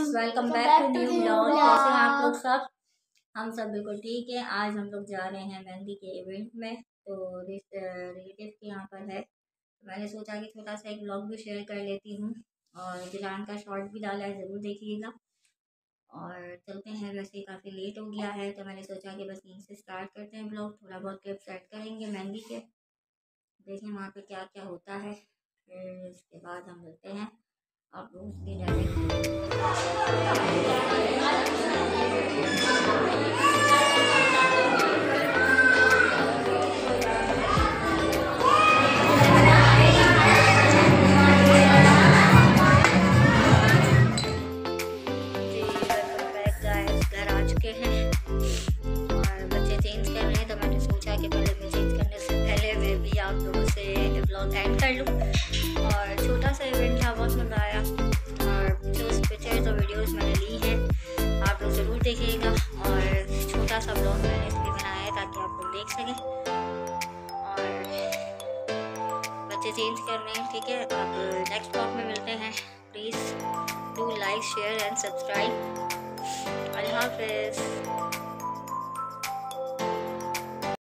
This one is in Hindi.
Welcome back to new blog. कैसे हैं आप लोग सब? हम सब बिल्कुल ठीक है। आज हम लोग जा रहे हैं मेहंदी के इवेंट में, तो रिलेटिव के यहाँ पर है। मैंने सोचा कि छोटा सा एक ब्लॉग भी शेयर कर लेती हूँ और दिलान का शॉर्ट भी डाला है, ज़रूर देखिएगा। और चलते हैं, वैसे काफ़ी लेट हो गया है तो मैंने सोचा कि बस यहीं से स्टार्ट करते हैं ब्लॉग। थोड़ा बहुत क्लिप्स ऐड करेंगे मेहंदी के, देखें वहाँ पे क्या क्या होता है। फिर इसके बाद हम मिलते हैं आप लोगों से डायरेक्ट। एंड कर लूँ और छोटा सा इवेंट था, बहुत मज़ा आया। और जो पिक्चर्स और वीडियोस मैंने ली हैं आप लोग ज़रूर देखिएगा। और छोटा सा ब्लॉग मैंने इसलिए बनाया है ताकि आप लोग देख सकें। और बच्चे चेंज कर रहे हैं, ठीक है। अब नेक्स्ट ब्लॉग में मिलते हैं। Please do like, share and subscribe. अल्लाह हाफ़िज़।